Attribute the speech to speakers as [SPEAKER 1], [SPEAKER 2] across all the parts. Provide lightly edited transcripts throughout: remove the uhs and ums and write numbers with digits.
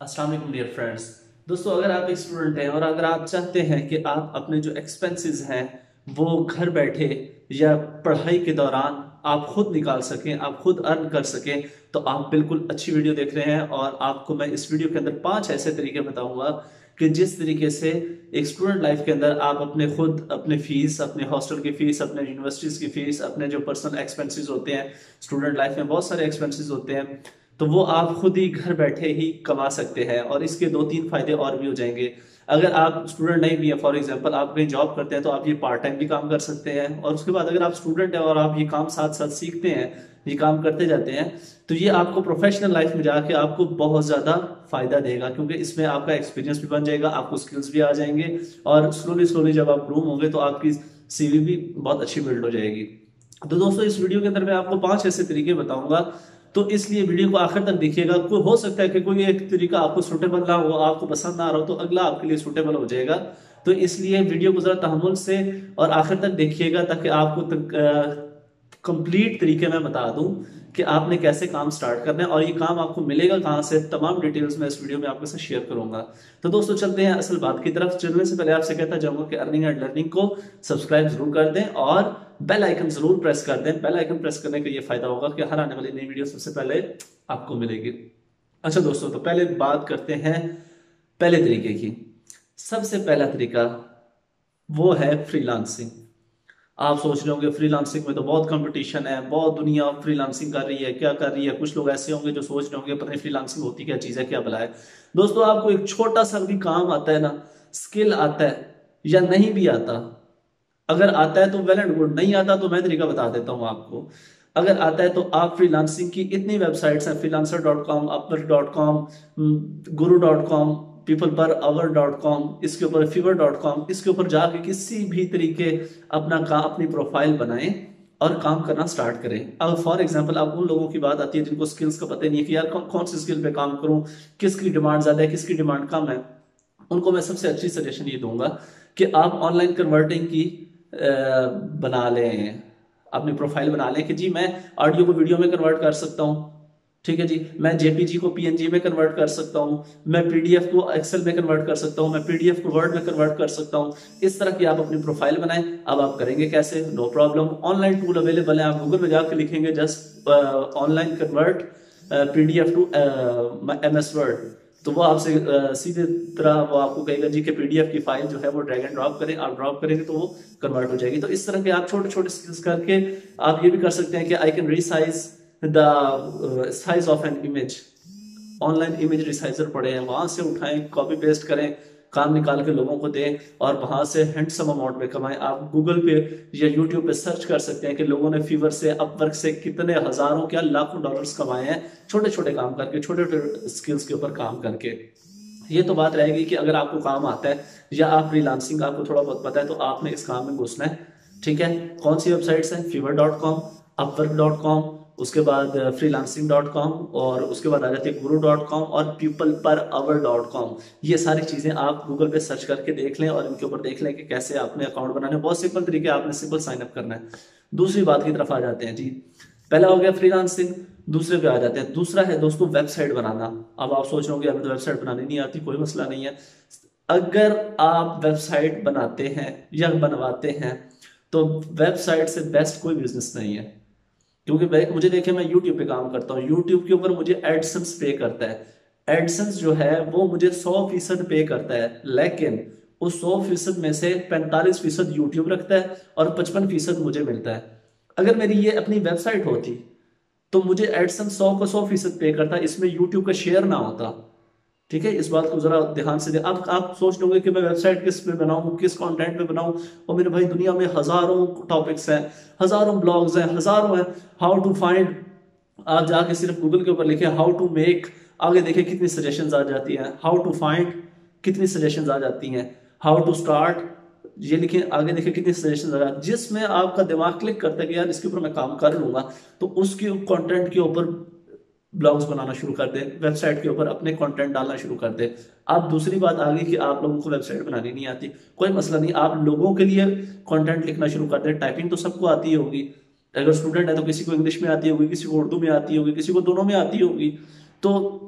[SPEAKER 1] अस्सलाम वालेकुम dear friends. दोस्तों, अगर आप एक स्टूडेंट हैं और अगर आप चाहते हैं कि आप अपने जो एक्सपेंसेस हैं वो घर बैठे या पढ़ाई के दौरान आप खुद निकाल सकें, आप खुद अर्न कर सकें, तो आप बिल्कुल अच्छी वीडियो देख रहे हैं। और आपको मैं इस वीडियो के अंदर 5 ऐसे तरीके बताऊंगा कि जिस तरीके से एक स्टूडेंट लाइफ के अंदर आप अपने खुद अपने फीस, अपने हॉस्टल की फीस, अपने यूनिवर्सिटीज की फीस, अपने जो पर्सनल एक्सपेंसेस होते हैं, स्टूडेंट लाइफ में बहुत सारे एक्सपेंसेस होते हैं, तो वो आप खुद ही घर बैठे ही कमा सकते हैं। और इसके 2-3 फायदे और भी हो जाएंगे। अगर आप स्टूडेंट नहीं भी है, फॉर एग्जांपल आप कहीं जॉब करते हैं, तो आप ये पार्ट टाइम भी काम कर सकते हैं। और उसके बाद अगर आप स्टूडेंट हैं और आप ये काम साथ साथ सीखते हैं, ये काम करते जाते हैं, तो ये आपको प्रोफेशनल लाइफ में जाके आपको बहुत ज्यादा फायदा देगा, क्योंकि इसमें आपका एक्सपीरियंस भी बन जाएगा, आपको स्किल्स भी आ जाएंगे। और स्लोली स्लोली जब आप ग्रूम होंगे तो आपकी सीवी भी बहुत अच्छी बिल्ड हो जाएगी। तो दोस्तों, इस वीडियो के अंदर मैं आपको 5 ऐसे तरीके बताऊंगा, तो इसलिए वीडियो को आखिर तक देखिएगा। कोई हो सकता है कि कोई एक तरीका आपको सूटेबल ना हो, आपको पसंद ना आ रहा हो, तो अगला आपके लिए सूटेबल हो जाएगा। तो इसलिए वीडियो को जरा तहम्मुल से और आखिर तक देखिएगा, ताकि आपको कंप्लीट तरीके में बता दूं कि आपने कैसे काम स्टार्ट करना है और ये काम आपको मिलेगा कहां से। तमाम डिटेल्स मैं इस वीडियो में आपके साथ शेयर करूंगा। तो दोस्तों, चलते हैं असल बात की तरफ। चलने से पहले आपसे कहता जाऊंगा कि अर्निंग एंड लर्निंग को सब्सक्राइब जरूर कर दें और बेल आइकन जरूर प्रेस कर दें। बेल आइकन प्रेस करने का ये फायदा होगा कि हर आने वाली नई वीडियो सबसे पहले आपको मिलेगी। अच्छा दोस्तों, तो पहले बात करते हैं पहले तरीके की। सबसे पहला तरीका वो है फ्रीलांसिंग। आप सोच रहे होंगे फ्रीलांसिंग में तो बहुत कंपटीशन है, बहुत दुनिया फ्रीलांसिंग कर रही है, क्या कर रही है। कुछ लोग ऐसे होंगे जो सोच रहे होंगे पता नहीं फ्रीलांसिंग होती क्या चीज है, क्या भला है। दोस्तों, आपको एक छोटा सा भी काम आता है ना, स्किल आता है या नहीं भी आता, अगर आता है तो वेल एंड गुड, नहीं आता तो मैं तरीका बता देता हूं आपको। अगर आता है तो आप फ्रीलांसिंग की इतनी वेबसाइट्स हैं, freelancer.com, upwork.com, guru.com, peopleperover.com, इसके ऊपर fiverr.com, इसके ऊपर जाके किसी भी तरीके अपना काम, अपनी प्रोफाइल बनाएं और काम करना स्टार्ट करें। अब फॉर एग्जांपल अब उन लोगों की बात आती है जिनको स्किल्स का पता नहीं है कि यार कौन सी स्किल पे काम करूं, किसकी डिमांड ज्यादा है, किसकी डिमांड कम है। उनको मैं सबसे अच्छी सजेशन ये दूंगा कि आप ऑनलाइन कन्वर्टिंग की बना लें, अपनी प्रोफाइल बना लें कि जी मैं ऑडियो को वीडियो में कन्वर्ट कर सकता हूँ, ठीक है जी, मैं जेपीजी को पीएनजी में कन्वर्ट कर सकता हूँ, मैं पीडीएफ को एक्सेल में कन्वर्ट कर सकता हूँ, मैं पीडीएफ को वर्ड में कन्वर्ट कर सकता हूँ। इस तरह की आप अपनी प्रोफाइल बनाएं। अब आप करेंगे कैसे? No problem, online tool available है। आप गूगल में जाकर लिखेंगे just online convert PDF to MS Word, तो वो आपसे सीधे तरह वो आपको कहेगा जी कि पीडीएफ की फाइल जो है वो ड्रैग एंड ड्रॉप करें। आप ड्रॉप करेंगे तो वो कन्वर्ट हो जाएगी। तो इस तरह के आप छोटे छोटे स्किल्स करके आप ये भी कर सकते हैं कि I can resize the size of an image. Online image resizer पड़े हैं, वहां से उठाएं, कॉपी पेस्ट करें, काम निकाल के लोगों को दें और वहां से हैंडसम अमाउंट में कमाएं। आप गूगल पे या यूट्यूब पे सर्च कर सकते हैं कि लोगों ने फीवर से, अपवर्क से कितने हजारों क्या लाखों डॉलर्स कमाए हैं, छोटे छोटे काम करके, छोटे छोटे स्किल्स के ऊपर काम करके। ये तो बात रहेगी कि अगर आपको काम आता है या आप फ्रीलांसिंग आपको थोड़ा बहुत पता है, तो आपने इस काम में घुसना है। ठीक है, कौन सी वेबसाइट्स हैं? fiverr.com, upwork.com, उसके बाद freelancing.com, और उसके बाद आ जाती है guru.com और peopleperover.com। ये सारी चीजें आप गूगल पे सर्च करके देख लें और इनके ऊपर देख लें कि कैसे आपने अकाउंट बनाने। बहुत सिंपल तरीके, आपने सिंपल साइन अप करना है। दूसरी बात की तरफ आ जाते हैं जी। पहला हो गया फ्रीलांसिंग, दूसरे पे आ जाते हैं। दूसरा है दोस्तों वेबसाइट बनाना। अब आप सोच रहे होंगे हमें तो वेबसाइट बनानी नहीं आती, कोई मसला नहीं है। अगर आप वेबसाइट बनाते हैं या बनवाते हैं तो वेबसाइट से बेस्ट कोई बिजनेस नहीं है। क्योंकि मुझे देखे, मैं यूट्यूब पे काम करता हूँ, यूट्यूब के ऊपर मुझे एडसेंस पे करता है। एडसेंस जो है वो मुझे 100% पे करता है, लेकिन उस 100% में से 45% यूट्यूब रखता है और 55% मुझे मिलता है। अगर मेरी ये अपनी वेबसाइट होती तो मुझे एडसेंस 100 को 100% पे करता, इसमें यूट्यूब का शेयर ना होता। ठीक है, इस बात को जरा ध्यान से दे। अब आप सोच लोगे कि मैं वेबसाइट किस पे बनाऊं, किस कंटेंट पे बनाऊं। और मेरे भाई, दुनिया में हजारों टॉपिक्स हैं, हजारों ब्लॉग्स हैं, हजारों हैं। हाउ टू फाइंड, आप जाके सिर्फ गूगल के ऊपर लिखे हाउ टू मेक, आगे देखे कितनी सजेशंस आ जाती हैं। हाउ टू फाइंड, कितनी सजेशंस आ जाती हैं। हाउ टू स्टार्ट, ये लिखे, आगे देखे कितनी सजेशंस आ जाती हैं। जिसमें आपका दिमाग क्लिक करता है कि यार इसके ऊपर मैं काम कर लूंगा, तो उसके कंटेंट के ऊपर ब्लॉग्स बनाना शुरू कर दे, वेबसाइट के ऊपर अपने कंटेंट डालना शुरू कर दे। अब दूसरी बात आ गई कि आप लोगों को वेबसाइट बनानी नहीं आती, कोई मसला नहीं, आप लोगों के लिए कंटेंट लिखना शुरू कर दे। टाइपिंग तो सबको आती होगी, अगर स्टूडेंट है तो किसी को इंग्लिश में आती होगी, किसी को उर्दू में आती होगी, किसी को दोनों में आती होगी। तो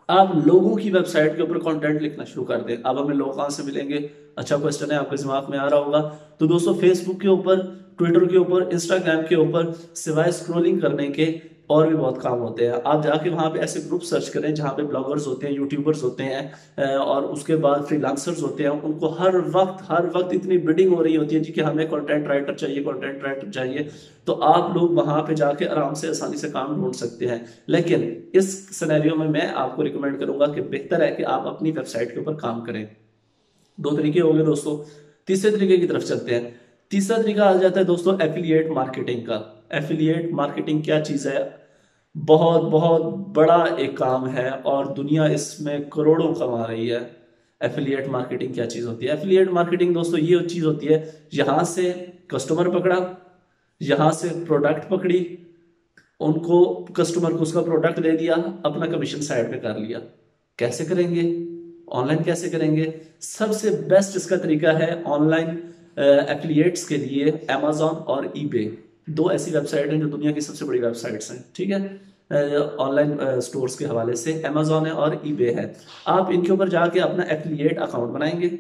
[SPEAKER 1] आप लोगों की वेबसाइट के ऊपर कंटेंट लिखना शुरू कर दें। अब हमें लोग कहाँ से मिलेंगे? अच्छा क्वेश्चन है, आपके दिमाग में आ रहा होगा। तो दोस्तों फेसबुक के ऊपर, ट्विटर के ऊपर, इंस्टाग्राम के ऊपर सिवाय स्क्रॉलिंग करने के और भी बहुत काम होते हैं। आप जाके वहां पे ऐसे ग्रुप सर्च करें जहां पे ब्लॉगर्स होते हैं, यूट्यूबर्स होते हैं और उसके बाद फ्रीलांसर्स होते हैं। उनको हर वक्त इतनी बिडिंग हो रही होती है जी कि हमें कंटेंट राइटर चाहिए, कंटेंट राइटर चाहिए। तो आप लोग वहां पे जाके आराम से आसानी से काम ढूंढ सकते हैं। लेकिन इस सिनेरियो में मैं आपको रिकमेंड करूंगा कि बेहतर है कि आप अपनी वेबसाइट के ऊपर काम करें। दो तरीके हो गए दोस्तों। तीसरे तरीके की तरफ चलते हैं। तीसरा तरीका आ जाता है दोस्तों एफिलिएट मार्केटिंग का। एफिलिएट मार्केटिंग क्या चीज है? बहुत बहुत बड़ा एक काम है और दुनिया इसमें करोड़ों कमा रही है। एफिलिएट मार्केटिंग क्या चीज होती है? एफिलिएट मार्केटिंग दोस्तों ये चीज होती है, यहां से कस्टमर पकड़ा, यहां से प्रोडक्ट पकड़ी, उनको कस्टमर को उसका प्रोडक्ट दे दिया, अपना कमीशन साइड पे कर लिया। कैसे करेंगे? ऑनलाइन कैसे करेंगे? सबसे बेस्ट इसका तरीका है ऑनलाइन एफिलिएट्स के लिए अमेजॉन और ईबे। दो ऐसी वेबसाइट हैं जो दुनिया की सबसे बड़ी वेबसाइट्स हैं, ठीक है, ऑनलाइन स्टोर्स के हवाले से अमेजॉन है और ईबे है। आप इनके ऊपर जाके अपना एफिलिएट अकाउंट बनाएंगे।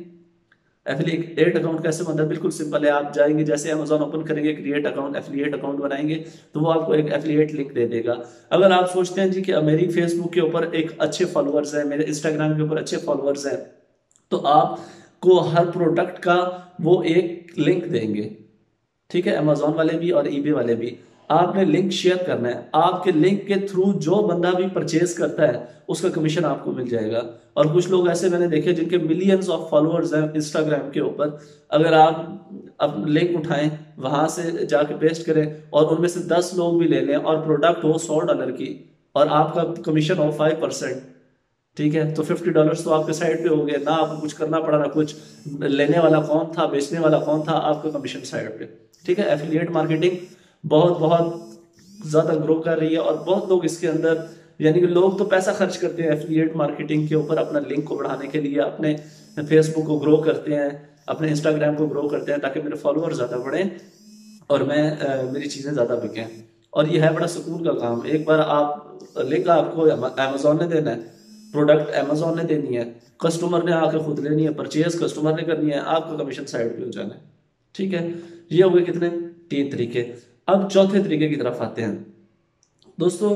[SPEAKER 1] एफिलिएट अकाउंट कैसे बनता है? बिल्कुल सिंपल है। आप जाएंगे, जैसे अमेजॉन ओपन करेंगे, क्रिएट अकाउंट, एफिलिएट अकाउंट बनाएंगे, तो वो आपको एक एफिलिएट लिंक दे देगा। अगर आप सोचते हैं जी कि मेरी फेसबुक के ऊपर एक अच्छे फॉलोअर्स हैं, मेरे इंस्टाग्राम के ऊपर अच्छे फॉलोअर्स हैं, तो आपको हर प्रोडक्ट का वो एक लिंक देंगे, ठीक है, अमेजोन वाले भी और ईबे वाले भी। आपने लिंक शेयर करना है। आपके लिंक के थ्रू जो बंदा भी परचेज करता है उसका कमीशन आपको मिल जाएगा। और कुछ लोग ऐसे मैंने देखे जिनके मिलियंस ऑफ फॉलोअर्स हैं इंस्टाग्राम के ऊपर। अगर आप अब लिंक उठाएं, वहां से जाके पेस्ट करें और उनमें से 10 लोग भी ले लें और प्रोडक्ट हो $100 की और आपका कमीशन हो 5%, ठीक है, तो $50 तो आपके साइड पे हो गए ना। आपको कुछ करना पड़ा ना कुछ। लेने वाला कौन था, बेचने वाला कौन था? आपका कमीशन साइड पे, ठीक है। एफिलिएट मार्केटिंग बहुत बहुत ज्यादा ग्रो कर रही है और बहुत लोग इसके अंदर, यानी कि लोग तो पैसा खर्च करते हैं एफिलिएट मार्केटिंग के ऊपर अपना लिंक को बढ़ाने के लिए, अपने फेसबुक को ग्रो करते हैं, अपने इंस्टाग्राम को ग्रो करते हैं ताकि मेरे फॉलोअर ज्यादा बढ़े और मेरी चीजें ज्यादा बिकें। और ये है बड़ा सुकून का काम। एक बार आप लिंक आपको अमेजोन ने देना है, प्रोडक्ट अमेजोन ने देनी है, कस्टमर ने आकर खुद लेनी है, परचेज कस्टमर ने करनी है, आपका कमीशन साइड पे हो जाना है, ठीक है। ये हो गए कितने? 3 तरीके। अब चौथे तरीके की तरफ आते हैं दोस्तों।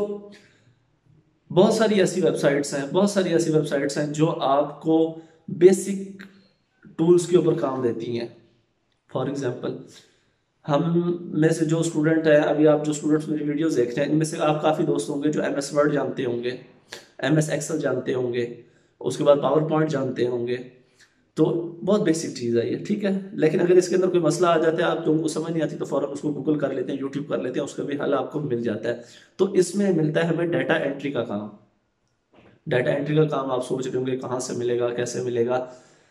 [SPEAKER 1] बहुत सारी ऐसी वेबसाइट्स हैं, बहुत सारी ऐसी वेबसाइट्स हैं जो आपको बेसिक टूल्स के ऊपर काम देती हैं। फॉर एग्जांपल, हम में से जो स्टूडेंट है, अभी आप जो स्टूडेंट्स मेरी वीडियोस देख रहे हैं, इनमें से आप काफ़ी दोस्त होंगे जो एमएस वर्ड जानते होंगे, एमएस एक्सेल जानते होंगे, उसके बाद पावर पॉइंट जानते होंगे। तो बहुत बेसिक चीज़ है ये, ठीक है। लेकिन अगर इसके अंदर कोई मसला आ जाता है, आप जो समझ नहीं आती, तो फौरन उसको गूगल कर लेते हैं, यूट्यूब कर लेते हैं, उसका भी हल आपको मिल जाता है। तो इसमें मिलता है हमें डाटा एंट्री का काम। डाटा एंट्री का काम आप सोच रहे होंगे कहाँ से मिलेगा, कैसे मिलेगा?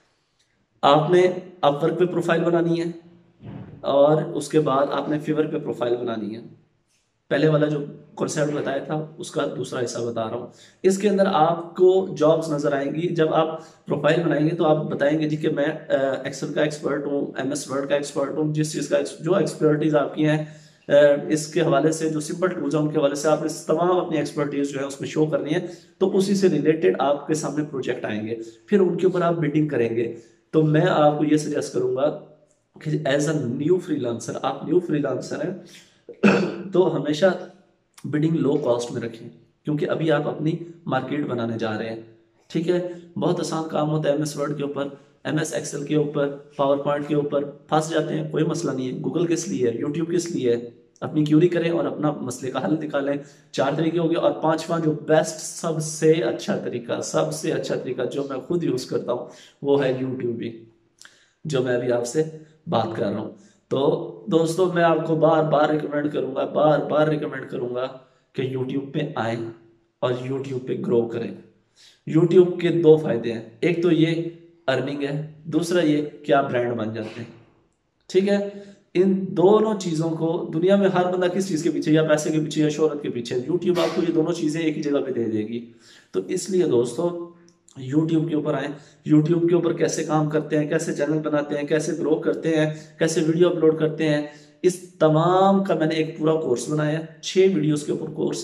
[SPEAKER 1] आपने अपवर्क पे प्रोफाइल बनानी है और उसके बाद आपने फिवर पे प्रोफाइल बनानी है। पहले वाला जो कॉन्सेप्ट बताया था उसका दूसरा हिस्सा बता रहा हूँ। इसके अंदर आपको जॉब्स नजर आएंगी। जब आप प्रोफाइल बनाएंगे तो आप बताएंगे जी कि मैं एक्सेल का एक्सपर्ट हूँ, एमएस वर्ड का एक्सपर्ट हूँ, जिस चीज़ का जो एक्सपर्टीज आपकी हैं इसके हवाले से, जो सिंपल टूल्स हैं उनके हवाले से आपने तमाम अपनी एक्सपर्टीज जो है उसमें शो करनी है। तो उसी से रिलेटेड आपके सामने प्रोजेक्ट आएंगे, फिर उनके ऊपर आप बिडिंग करेंगे। तो मैं आपको ये सजेस्ट करूंगा कि एज अ न्यू फ्रीलांसर, आप न्यू फ्रीलांसर हैं तो हमेशा बिडिंग लो कॉस्ट में रखें, क्योंकि अभी आप अपनी मार्केट बनाने जा रहे हैं, ठीक है। बहुत आसान काम होता है एमएस वर्ड के ऊपर, एमएस एक्सेल के ऊपर, पावर पॉइंट के ऊपर फंस जाते हैं, कोई मसला नहीं है। गूगल किस लिए है, यूट्यूब किस लिए है? अपनी क्यूरी करें और अपना मसले का हल निकालें। 4 तरीके हो गए। और 5वां जो बेस्ट, सबसे अच्छा तरीका जो मैं खुद यूज करता हूँ वो है यूट्यूब भी, जो मैं अभी आपसे बात कर रहा हूँ। तो दोस्तों मैं आपको बार बार रिकमेंड करूंगा कि यूट्यूब पे आए और यूट्यूब पे ग्रो करें। यूट्यूब के 2 फायदे हैं, एक तो ये अर्निंग है, दूसरा ये कि आप ब्रांड बन जाते हैं, ठीक है। इन दोनों चीजों को, दुनिया में हर बंदा किस चीज के पीछे, या पैसे के पीछे या शोहरत के पीछे, यूट्यूब आपको ये दोनों चीजें एक ही जगह पे दे देगी। तो इसलिए दोस्तों यूट्यूब के ऊपर आए, यूट्यूब के ऊपर कैसे काम करते हैं, कैसे चैनल बनाते हैं, कैसे ग्रो करते हैं, कैसे वीडियो अपलोड करते हैं, इस तमाम का मैंने एक पूरा कोर्स बनाया है। 6 वीडियोस के ऊपर कोर्स है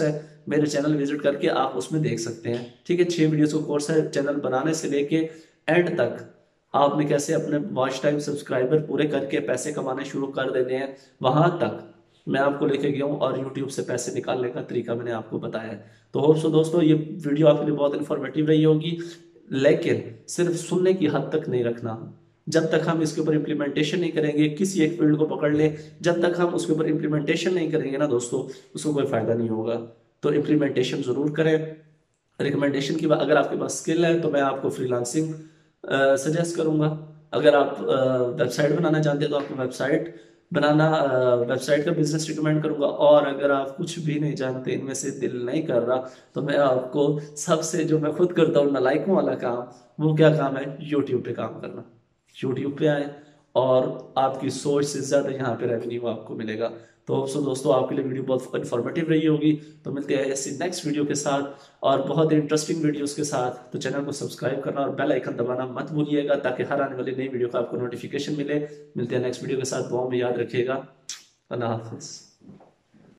[SPEAKER 1] मेरे चैनल विजिट करके आप उसमें देख सकते हैं। ठीक है, 6 वीडियोस का कोर्स है चैनल बनाने से लेके एंड तक। आपने कैसे अपने वॉच टाइम सब्सक्राइबर पूरे करके पैसे कमाने शुरू कर देने हैं, वहां तक मैं आपको लेके गया हूँ, और यूट्यूब से पैसे निकालने का तरीका मैंने आपको बताया है। तो होप सो दोस्तों ये वीडियो आपके लिए बहुत इंफॉर्मेटिव रही होगी, लेकिन सिर्फ सुनने की हद तक नहीं रखना। जब तक हम इसके ऊपर इम्प्लीमेंटेशन नहीं करेंगे, किसी एक फील्ड को पकड़ ले, जब तक हम उसके ऊपर इम्प्लीमेंटेशन नहीं करेंगे ना दोस्तों, उसको कोई फायदा नहीं होगा। तो इम्प्लीमेंटेशन जरूर करें। रिकमेंडेशन की बात, अगर आपके पास स्किल है तो मैं आपको फ्रीलांसिंग सजेस्ट करूंगा। अगर आप वेबसाइट बनाना चाहते हैं तो आपको वेबसाइट बनाना, वेबसाइट का बिजनेस रिकमेंड करूंगा। और अगर आप कुछ भी नहीं जानते, इनमें से दिल नहीं कर रहा, तो मैं आपको सबसे जो मैं खुद करता हूँ नालायकों वाला काम, वो क्या काम है, यूट्यूब पे काम करना। यूट्यूब पे आए और आपकी सोच से ज्यादा यहाँ पे रेवेन्यू आपको मिलेगा। तो दोस्तों आपके लिए वीडियो बहुत इन्फॉर्मेटिव रही होगी। तो मिलते हैं ऐसी नेक्स्ट वीडियो के साथ और बहुत इंटरेस्टिंग वीडियोस के साथ। तो चैनल को सब्सक्राइब करना और बेल आइकन दबाना मत भूलिएगा, ताकि हर आने वाली नई वीडियो का आपको नोटिफिकेशन मिले। मिलते हैं नेक्स्ट वीडियो के साथ, दुआ में याद रखिएगा। अल्लाह हाफिज।